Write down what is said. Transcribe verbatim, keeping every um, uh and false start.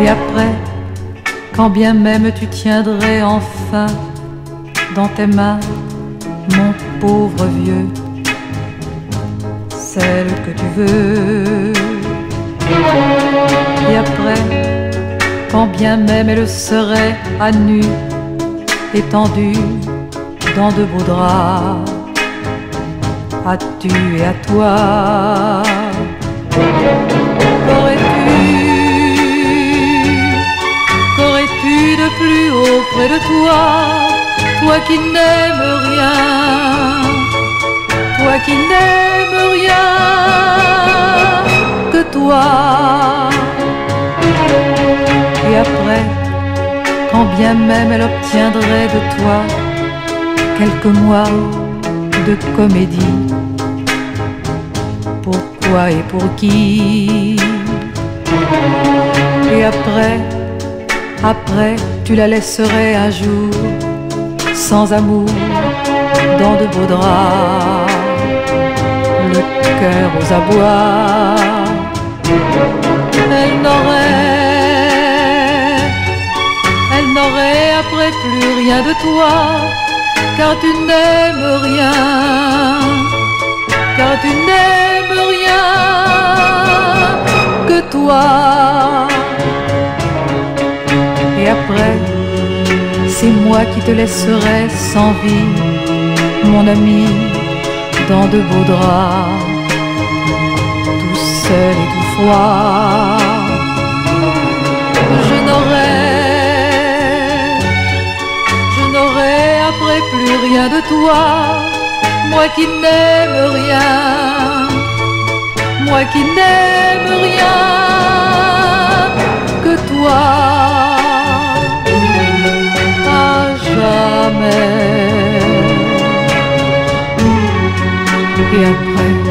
Et après, quand bien même tu tiendrais enfin dans tes mains, mon pauvre vieux, celle que tu veux. Et après, quand bien même elle serait à nu, étendue dans de beaux draps, à tu et à toi, qu'aurais-tu, qu'aurais-tu de plus haut près de toi, toi qui n'aimes rien, toi qui n'aimes rien que toi. Et après, quand bien même elle obtiendrait de toi quelques mois de comédie, pourquoi et pour qui? Et après, après, tu la laisserais un jour sans amour dans de beaux draps, le cœur aux abois. Elle n'aurait, elle n'aurait après plus rien de toi, car tu n'aimes rien, car tu n'aimes rien que toi. Et après, c'est moi qui te laisserai sans vie, mon ami, dans de beaux draps, tout seul et tout froid. Je n'aurai, je n'aurai après plus rien de toi, moi qui n'aime rien, moi qui n'aime rien que toi. Et après,